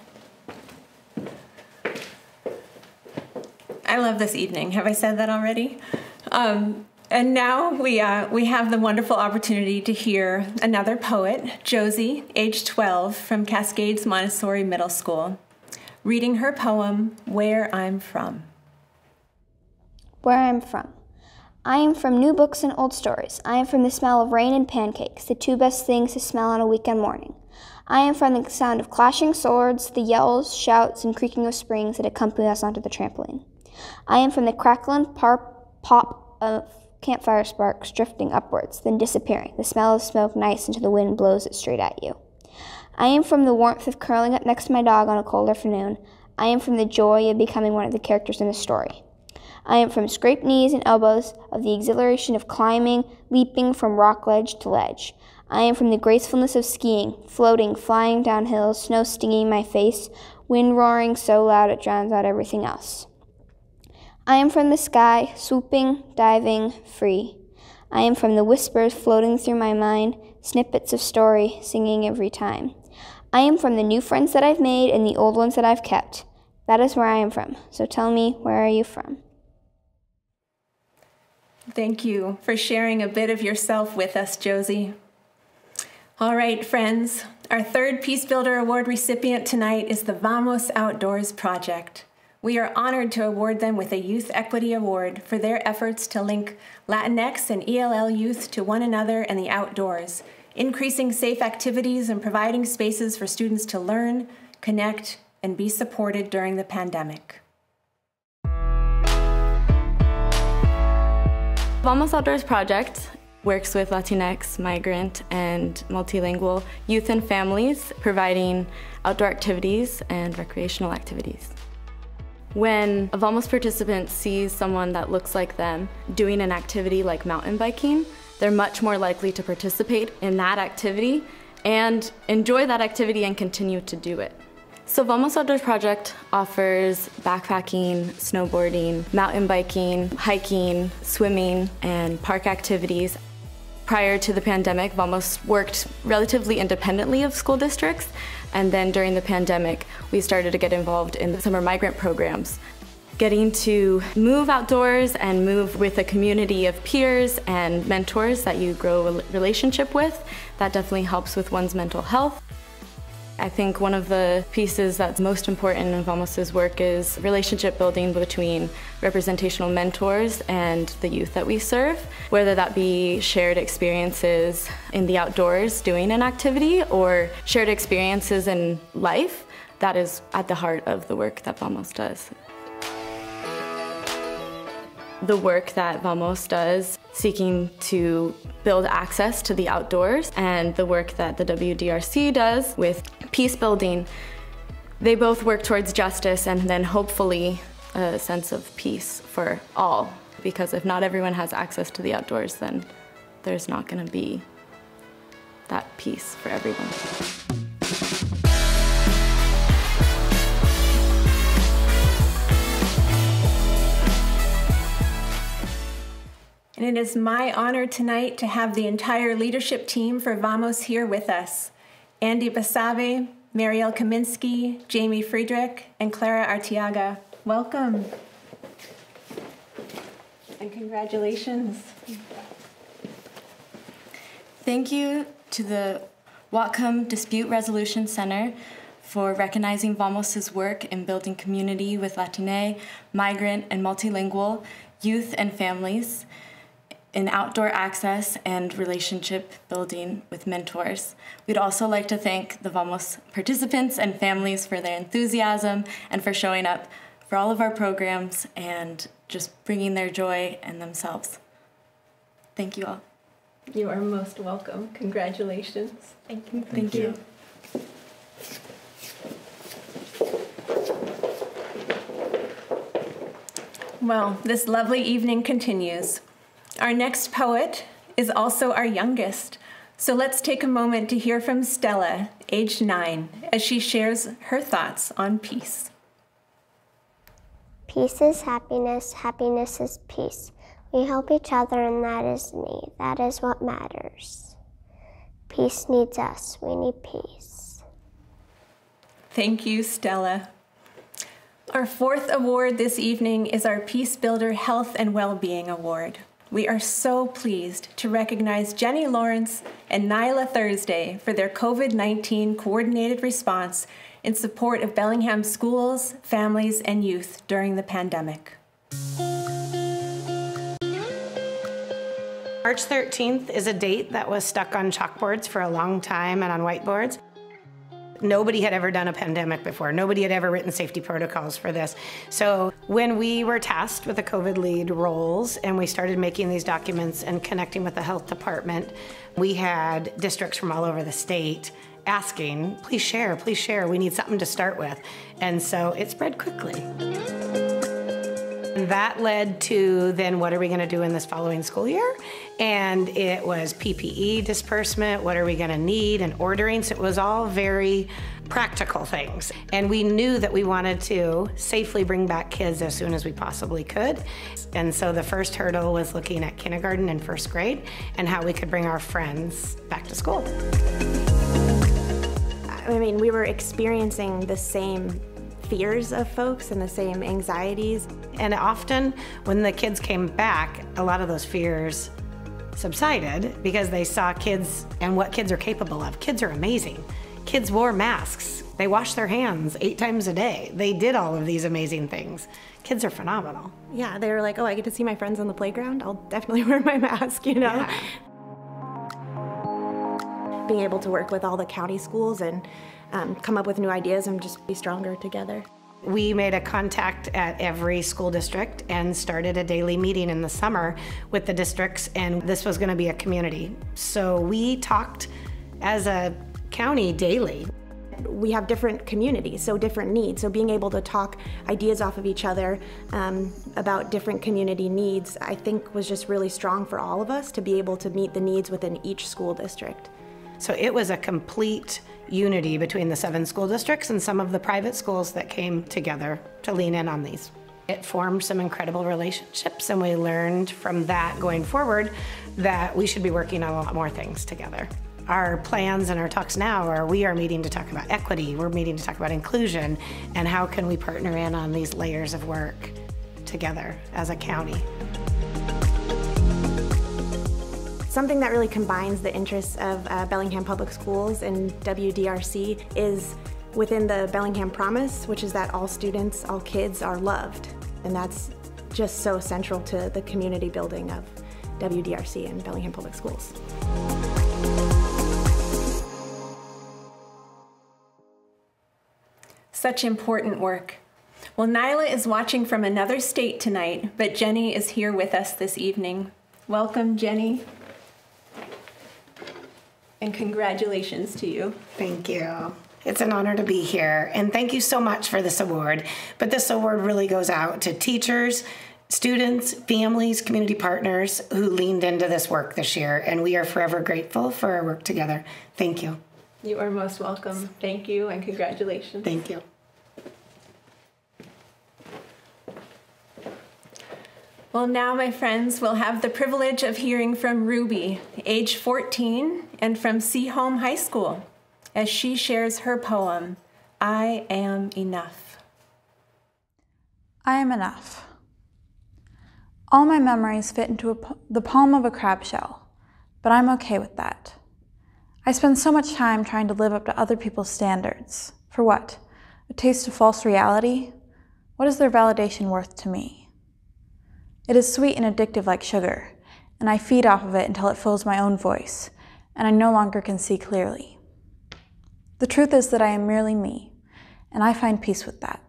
[SPEAKER 5] I love this evening. Have I said that already? And now we have the wonderful opportunity to hear another poet, Josie, age 12, from Cascades Montessori Middle School, reading her poem, Where I'm From.
[SPEAKER 13] Where I'm from. I am from new books and old stories. I am from the smell of rain and pancakes, the two best things to smell on a weekend morning. I am from the sound of clashing swords, the yells, shouts, and creaking of springs that accompany us onto the trampoline. I am from the crackle and pop of campfire sparks drifting upwards, then disappearing, the smell of smoke nice until the wind blows it straight at you. I am from the warmth of curling up next to my dog on a cold afternoon. I am from the joy of becoming one of the characters in a story. I am from scraped knees and elbows, of the exhilaration of climbing, leaping from rock ledge to ledge. I am from the gracefulness of skiing, floating, flying down hills, snow stinging my face, wind roaring so loud it drowns out everything else. I am from the sky, swooping, diving, free. I am from the whispers floating through my mind, snippets of story singing every time. I am from the new friends that I've made and the old ones that I've kept. That is where I am from. So tell me, where are you from?
[SPEAKER 5] Thank you for sharing a bit of yourself with us, Josie. All right, friends, our third Peace Builder Award recipient tonight is the Vamos Outdoors Project. We are honored to award them with a Youth Equity Award for their efforts to link Latinx and ELL youth to one another and the outdoors, increasing safe activities and providing spaces for students to learn, connect, and be supported during the pandemic.
[SPEAKER 14] Vamos Outdoors Project works with Latinx, migrant, and multilingual youth and families, providing outdoor activities and recreational activities. When a Vamos participant sees someone that looks like them doing an activity like mountain biking, they're much more likely to participate in that activity and enjoy that activity and continue to do it. So Vamos Outdoors Project offers backpacking, snowboarding, mountain biking, hiking, swimming, and park activities. Prior to the pandemic, Vamos worked relatively independently of school districts, and then during the pandemic, we started to get involved in the summer migrant programs. Getting to move outdoors and move with a community of peers and mentors that you grow a relationship with, that definitely helps with one's mental health. I think one of the pieces that's most important in Vamos's work is relationship building between representational mentors and the youth that we serve, whether that be shared experiences in the outdoors doing an activity or shared experiences in life. That is at the heart of the work that Vamos does. The work that Vamos does, seeking to build access to the outdoors, and the work that the WDRC does with peace building, they both work towards justice and then hopefully a sense of peace for all. Because if not everyone has access to the outdoors, then there's not going to be that peace for everyone.
[SPEAKER 5] And it is my honor tonight to have the entire leadership team for Vamos here with us. Andy Basabe, Marielle Kaminsky, Jamie Friedrich, and Clara Arteaga. Welcome. And congratulations.
[SPEAKER 14] Thank you to the Whatcom Dispute Resolution Center for recognizing Vamos's work in building community with Latine, migrant, and multilingual youth and families, in outdoor access and relationship building with mentors. We'd also like to thank the Vamos participants and families for their enthusiasm and for showing up for all of our programs and just bringing their joy and themselves. Thank you all.
[SPEAKER 15] You are most welcome. Congratulations.
[SPEAKER 5] Thank you.
[SPEAKER 14] Thank you.
[SPEAKER 5] Well, this lovely evening continues. Our next poet is also our youngest, so let's take a moment to hear from Stella, aged 9, as she shares her thoughts on peace.
[SPEAKER 16] Peace is happiness, happiness is peace. We help each other and that is need, that is what matters. Peace needs us, we need peace.
[SPEAKER 5] Thank you, Stella. Our fourth award this evening is our Peace Builder Health and Wellbeing Award. We are so pleased to recognize Jenny Lawrence and Nyla Thursday for their COVID-19 coordinated response in support of Bellingham schools, families, and youth during the pandemic.
[SPEAKER 17] March 13th is a date that was stuck on chalkboards for a long time and on whiteboards. Nobody had ever done a pandemic before. Nobody had ever written safety protocols for this. So when we were tasked with the COVID lead roles and we started making these documents and connecting with the health department, we had districts from all over the state asking, please share, we need something to start with. And so it spread quickly. And that led to then what are we going to do in this following school year? And it was PPE disbursement, what are we going to need, and ordering. So it was all very practical things. And we knew that we wanted to safely bring back kids as soon as we possibly could. And so the first hurdle was looking at kindergarten and first grade and how we could bring our friends back to school.
[SPEAKER 18] I mean, we were experiencing the same fears of folks and the same anxieties.
[SPEAKER 17] And often when the kids came back, a lot of those fears subsided because they saw kids and what kids are capable of. Kids are amazing. Kids wore masks. They washed their hands 8 times a day. They did all of these amazing things. Kids are phenomenal.
[SPEAKER 18] Yeah, they were like, oh, I get to see my friends on the playground. I'll definitely wear my mask, you know?
[SPEAKER 17] Yeah.
[SPEAKER 18] Being able to work with all the county schools and come up with new ideas and just be stronger together.
[SPEAKER 17] We made a contact at every school district and started a daily meeting in the summer with the districts, and this was going to be a community. So we talked as a county daily.
[SPEAKER 18] We have different communities, so different needs. So being able to talk ideas off of each other about different community needs, I think was just really strong for all of us to be able to meet the needs within each school district.
[SPEAKER 17] So it was a complete unity between the 7 school districts and some of the private schools that came together to lean in on these. It formed some incredible relationships, and we learned from that going forward that we should be working on a lot more things together. Our plans and our talks now are we are meeting to talk about equity, we're meeting to talk about inclusion, and how can we partner in on these layers of work together as a county.
[SPEAKER 18] Something that really combines the interests of Bellingham Public Schools and WDRC is within the Bellingham Promise, which is that all students, all kids are loved. And that's just so central to the community building of WDRC and Bellingham Public Schools.
[SPEAKER 5] Such important work. Well, Nyla is watching from another state tonight, but Jenny is here with us this evening. Welcome, Jenny. And congratulations to you.
[SPEAKER 17] Thank you. It's an honor to be here, and thank you so much for this award. But this award really goes out to teachers, students, families, community partners who leaned into this work this year, and we are forever grateful for our work together. Thank you.
[SPEAKER 15] You are most welcome. Thank you and congratulations.
[SPEAKER 17] Thank you.
[SPEAKER 5] Well, now, my friends, we'll have the privilege of hearing from Ruby, age 14, and from Seaholm High School, as she shares her poem, I Am Enough.
[SPEAKER 19] I am enough. All my memories fit into the palm of a crab shell, but I'm okay with that. I spend so much time trying to live up to other people's standards. For what? A taste of false reality? What is their validation worth to me? It is sweet and addictive like sugar, and I feed off of it until it fills my own voice, and I no longer can see clearly. The truth is that I am merely me, and I find peace with that.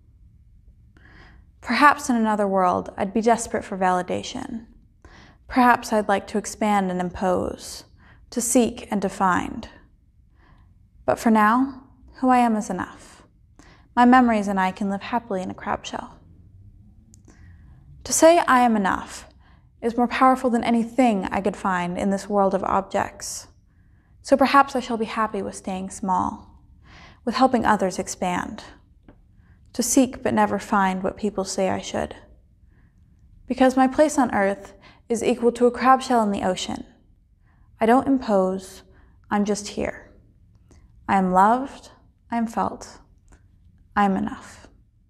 [SPEAKER 19] Perhaps in another world, I'd be desperate for validation. Perhaps I'd like to expand and impose, to seek and to find. But for now, who I am is enough. My memories and I can live happily in a crab shell. To say I am enough is more powerful than anything I could find in this world of objects. So perhaps I shall be happy with staying small, with helping others expand, to seek but never find what people say I should. Because my place on earth is equal to a crab shell in the ocean. I don't impose, I'm just here. I am loved, I am felt, I am enough.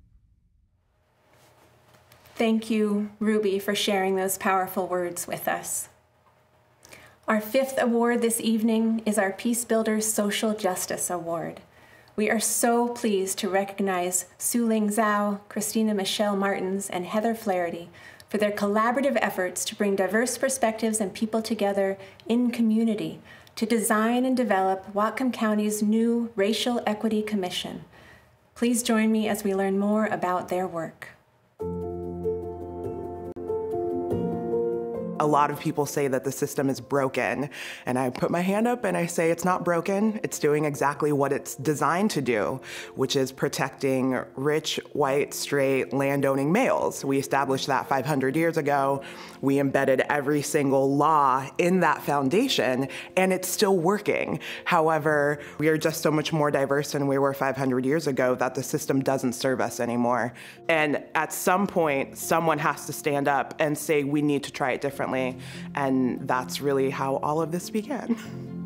[SPEAKER 5] Thank you, Ruby, for sharing those powerful words with us. Our fifth award this evening is our Peace Builders Social Justice Award. We are so pleased to recognize Su-Ling Zhao, Christina Michelle Martins, and Heather Flaherty for their collaborative efforts to bring diverse perspectives and people together in community to design and develop Whatcom County's new Racial Equity Commission. Please join me as we learn more about their work.
[SPEAKER 20] A lot of people say that the system is broken, and I put my hand up and I say it's not broken. It's doing exactly what it's designed to do, which is protecting rich, white, straight, landowning males. We established that 500 years ago. We embedded every single law in that foundation, and it's still working. However, we are just so much more diverse than we were 500 years ago that the system doesn't serve us anymore. And at some point, someone has to stand up and say, we need to try it differently. And that's really how all of this began.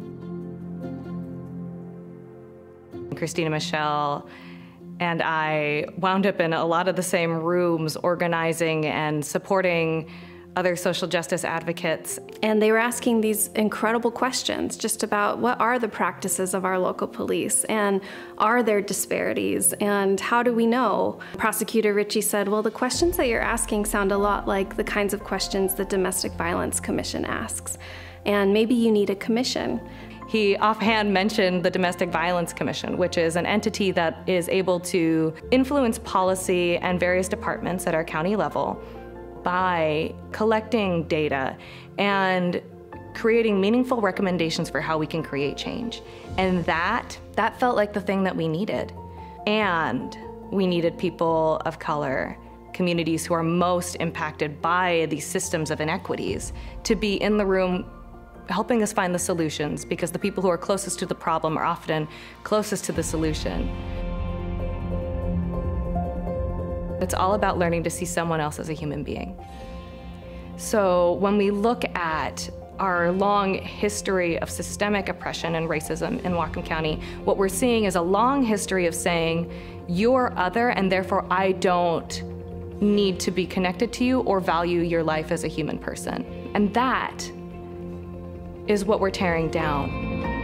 [SPEAKER 21] Christina Michelle and I wound up in a lot of the same rooms organizing and supporting other social justice advocates.
[SPEAKER 22] And they were asking these incredible questions just about what are the practices of our local police, and are there disparities, and how do we know? Prosecutor Ritchie said, well, the questions that you're asking sound a lot like the kinds of questions the Domestic Violence Commission asks, and maybe you need a commission.
[SPEAKER 21] He offhand mentioned the Domestic Violence Commission, which is an entity that is able to influence policy and various departments at our county level by collecting data and creating meaningful recommendations for how we can create change. And that felt like the thing that we needed. And we needed people of color, communities who are most impacted by these systems of inequities, to be in the room helping us find the solutions, because the people who are closest to the problem are often closest to the solution. It's all about learning to see someone else as a human being. So when we look at our long history of systemic oppression and racism in Whatcom County, what we're seeing is a long history of saying, you're other and therefore I don't need to be connected to you or value your life as a human person. And that is what we're tearing down.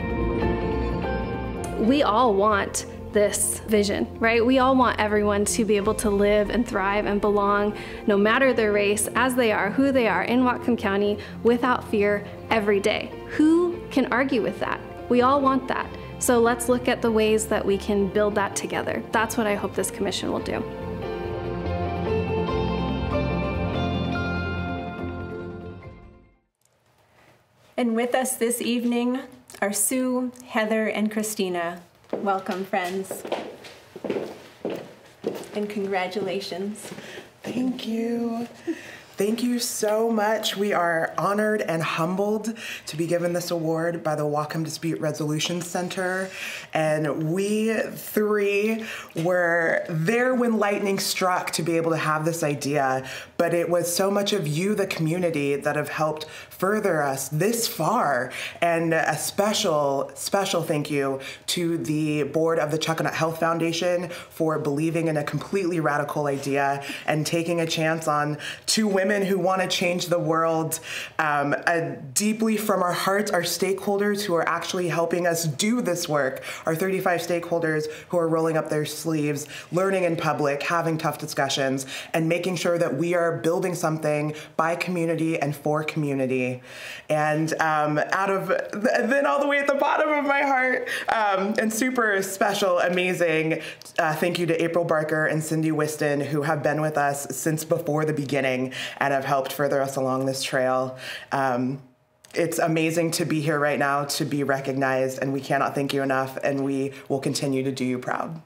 [SPEAKER 22] We all want this vision, right? We all want everyone to be able to live and thrive and belong, no matter their race, as they are, who they are, in Whatcom County, without fear, every day. Who can argue with that? We all want that. So let's look at the ways that we can build that together. That's what I hope this commission will do.
[SPEAKER 5] And with us this evening are Sue, Heather, and Christina. Welcome, friends. And congratulations.
[SPEAKER 20] Thank you. Thank you so much. We are honored and humbled to be given this award by the Whatcom Dispute Resolution Center. And we three were there when lightning struck to be able to have this idea. But it was so much of you, the community, that have helped further us this far. And a special, special thank you to the board of the Chuckanut Health Foundation for believing in a completely radical idea and taking a chance on two women who want to change the world. Deeply from our hearts, our stakeholders who are actually helping us do this work, our 35 stakeholders who are rolling up their sleeves, learning in public, having tough discussions, and making sure that we are building something by community and for community. And then all the way at the bottom of my heart, and super special, amazing, thank you to April Barker and Cindy Whiston, who have been with us since before the beginning and have helped further us along this trail. It's amazing to be here right now, to be recognized, and we cannot thank you enough, and we will continue to do you proud.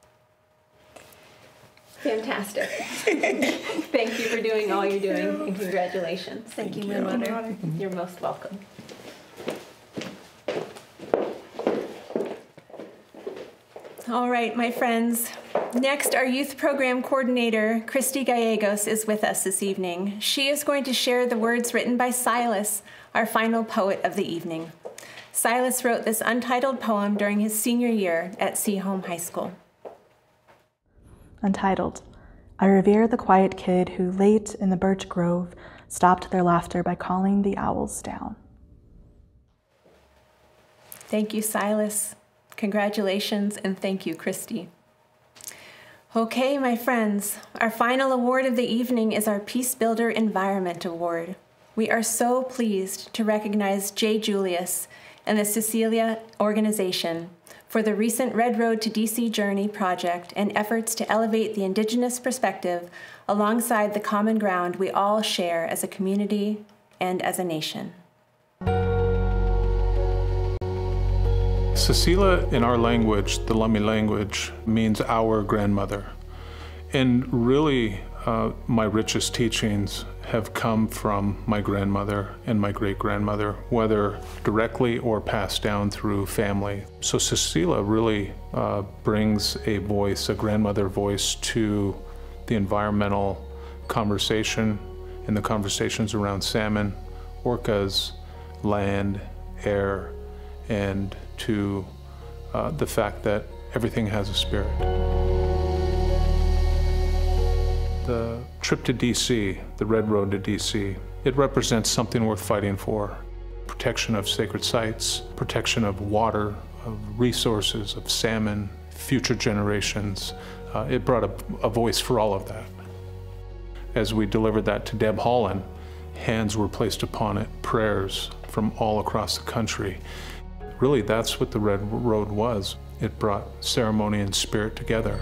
[SPEAKER 5] Fantastic. Thank you for doing all you're doing, and congratulations.
[SPEAKER 22] Thank you, Moonwater.
[SPEAKER 5] You're most welcome. All right, my friends. Next, our youth program coordinator, Christy Gallegos, is with us this evening. She is going to share the words written by Silas, our final poet of the evening. Silas wrote this untitled poem during his senior year at Seaholm High School.
[SPEAKER 7] Untitled. I revere the quiet kid who, late in the birch grove, stopped their laughter by calling the owls down.
[SPEAKER 5] Thank you, Silas. Congratulations, and thank you, Christy. Okay, my friends, our final award of the evening is our Peace Builder Environment Award. We are so pleased to recognize Jay Julius and the Cecilia organization for the recent Red Road to DC Journey project and efforts to elevate the Indigenous perspective alongside the common ground we all share as a community and as a nation.
[SPEAKER 1] Cecilia, in our language, the Lummi language, means our grandmother. And really, my richest teachings have come from my grandmother and my great-grandmother, whether directly or passed down through family. So Cecilia really brings a voice, a grandmother voice, to the environmental conversation and the conversations around salmon, orcas, land, air, and to the fact that everything has a spirit. The trip to DC, the Red Road to DC, it represents something worth fighting for. Protection of sacred sites, protection of water, of resources, of salmon, future generations. It brought a voice for all of that. As we delivered that to Deb Holland, hands were placed upon it, prayers from all across the country. Really, that's what the Red Road was. It brought ceremony and spirit together.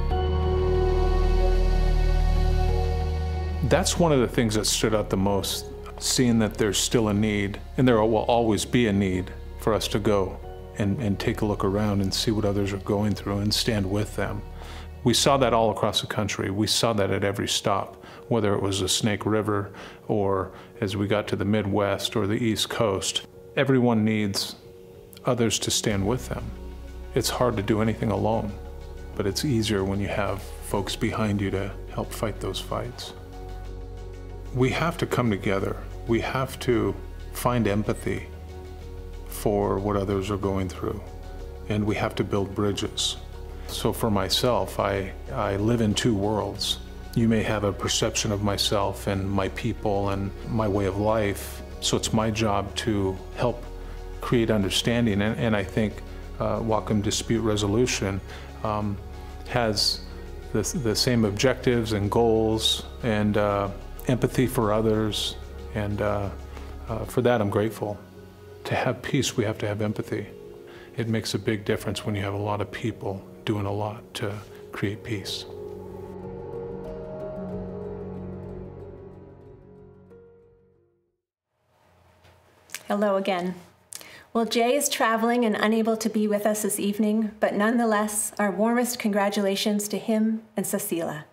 [SPEAKER 1] That's one of the things that stood out the most, seeing that there's still a need, and there will always be a need for us to go and take a look around and see what others are going through and stand with them. We saw that all across the country. We saw that at every stop, whether it was the Snake River or as we got to the Midwest or the East Coast. Everyone needs others to stand with them. It's hard to do anything alone, but it's easier when you have folks behind you to help fight those fights. We have to come together. We have to find empathy for what others are going through, and we have to build bridges. So for myself, I live in two worlds. You may have a perception of myself and my people and my way of life, so it's my job to help create understanding, and I think Whatcom Dispute Resolution has the same objectives and goals and empathy for others, and for that I'm grateful. To have peace, we have to have empathy. It makes a big difference when you have a lot of people doing a lot to create peace.
[SPEAKER 5] Hello again. Well, Jay is traveling and unable to be with us this evening, but nonetheless, our warmest congratulations to him and Cecilia.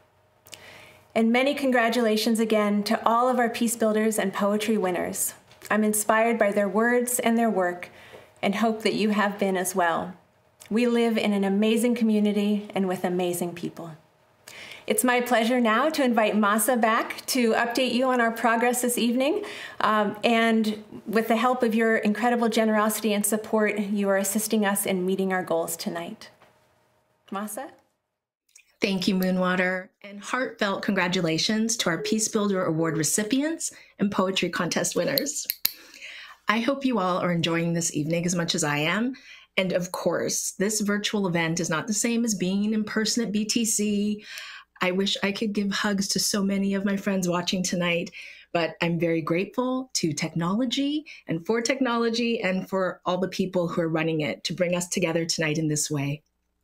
[SPEAKER 5] And many congratulations again to all of our Peace Builders and Poetry winners. I'm inspired by their words and their work, and hope that you have been as well. We live in an amazing community and with amazing people. It's my pleasure now to invite Masa back to update you on our progress this evening. And with the help of your incredible generosity and support, you are assisting us in meeting our goals tonight. Masa?
[SPEAKER 9] Thank you, Moonwater, and heartfelt congratulations to our Peace Builder Award recipients and poetry contest winners. I hope you all are enjoying this evening as much as I am. And of course, this virtual event is not the same as being in person at BTC. I wish I could give hugs to so many of my friends watching tonight, but I'm very grateful to technology and for all the people who are running it to bring us together tonight in this way.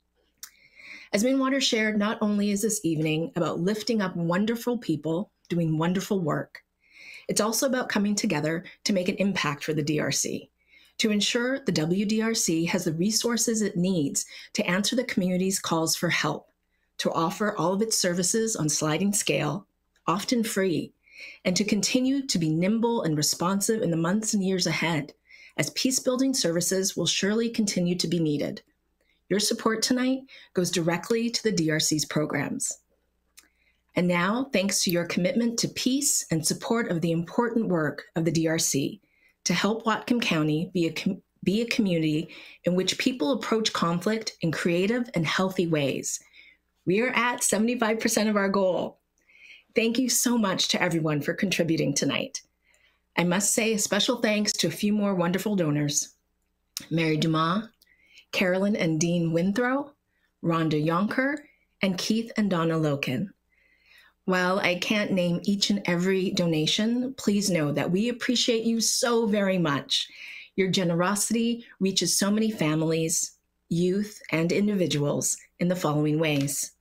[SPEAKER 9] As Moonwater shared, not only is this evening about lifting up wonderful people doing wonderful work, it's also about coming together to make an impact for the DRC, to ensure the WDRC has the resources it needs to answer the community's calls for help, to offer all of its services on sliding scale, often free, and to continue to be nimble and responsive in the months and years ahead, as peace-building services will surely continue to be needed. Your support tonight goes directly to the DRC's programs. And now, thanks to your commitment to peace and support of the important work of the DRC, to help Whatcom County be a community in which people approach conflict in creative and healthy ways. We are at 75% of our goal. Thank you so much to everyone for contributing tonight. I must say a special thanks to a few more wonderful donors: Mary Dumas, Carolyn and Dean Winthrow, Rhonda Yonker, and Keith and Donna Loken. While I can't name each and every donation, please know that we appreciate you so very much. Your generosity reaches so many families, youth, and individuals in the following ways.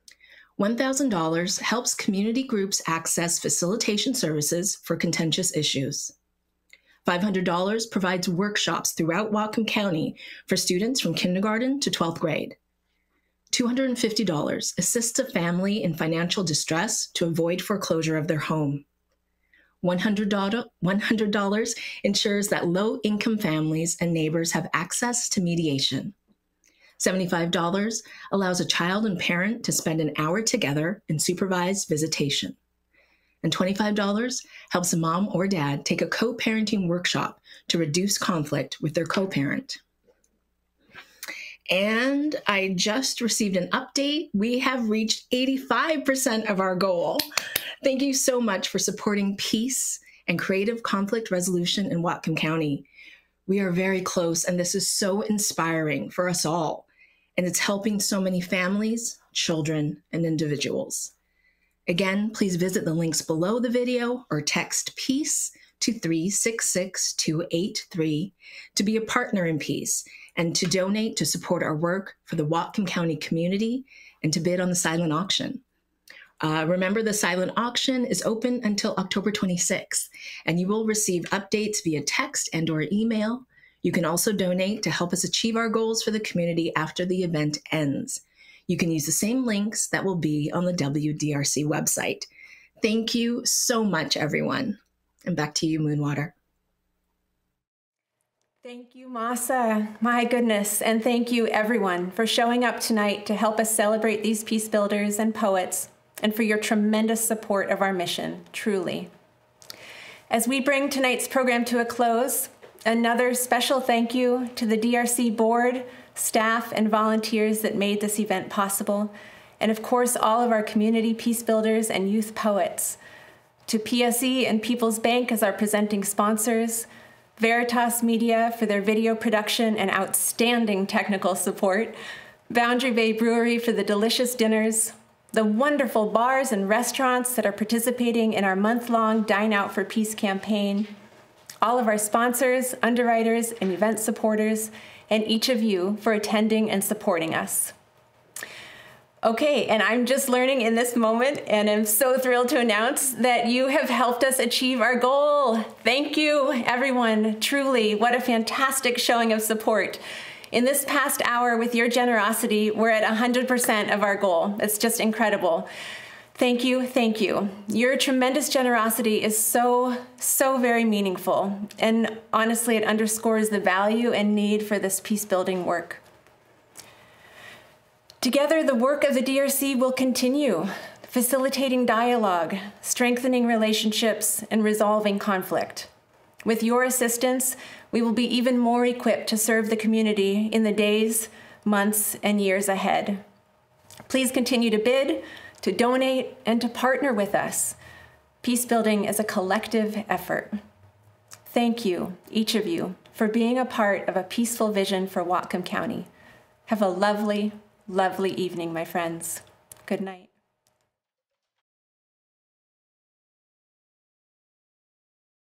[SPEAKER 9] $1,000 helps community groups access facilitation services for contentious issues. $500 provides workshops throughout Whatcom County for students from kindergarten to 12th grade. $250 assists a family in financial distress to avoid foreclosure of their home. $100 ensures that low-income families and neighbors have access to mediation. $75 allows a child and parent to spend an hour together in supervised visitation. And $25 helps a mom or dad take a co-parenting workshop to reduce conflict with their co-parent. And I just received an update. We have reached 85% of our goal. Thank you so much for supporting peace and creative conflict resolution in Whatcom County. We are very close, and this is so inspiring for us all. And it's helping so many families, children, and individuals. Again, please visit the links below the video or text PEACE to 366-283 to be a partner in peace and to donate to support our work for the Whatcom County community and to bid on the silent auction. Remember, the silent auction is open until October 26th, and you will receive updates via text and/or email. You can also donate to help us achieve our goals for the community after the event ends. You can use the same links that will be on the WDRC website. Thank you so much, everyone. And back to you, Moonwater.
[SPEAKER 5] Thank you, Masa. My goodness. And thank you, everyone, for showing up tonight to help us celebrate these peace builders and poets, and for your tremendous support of our mission, truly. As we bring tonight's program to a close, another special thank you to the DRC board, staff, and volunteers that made this event possible, and of course, all of our community peace builders and youth poets. To PSE and People's Bank as our presenting sponsors, Veritas Media for their video production and outstanding technical support, Boundary Bay Brewery for the delicious dinners, the wonderful bars and restaurants that are participating in our month-long Dine Out for Peace campaign, all of our sponsors, underwriters, and event supporters, and each of you for attending and supporting us. Okay, and I'm just learning in this moment, and I'm so thrilled to announce that you have helped us achieve our goal. Thank you, everyone. Truly, what a fantastic showing of support. In this past hour, with your generosity, we're at 100% of our goal. It's just incredible. Thank you, thank you. Your tremendous generosity is so very meaningful, and honestly, it underscores the value and need for this peace-building work. Together, the work of the DRC will continue, facilitating dialogue, strengthening relationships, and resolving conflict. With your assistance, we will be even more equipped to serve the community in the days, months, and years ahead. Please continue to bid, to donate, and to partner with us. Peace building is a collective effort. Thank you, each of you, for being a part of a peaceful vision for Whatcom County. Have a lovely evening, my friends. Good night.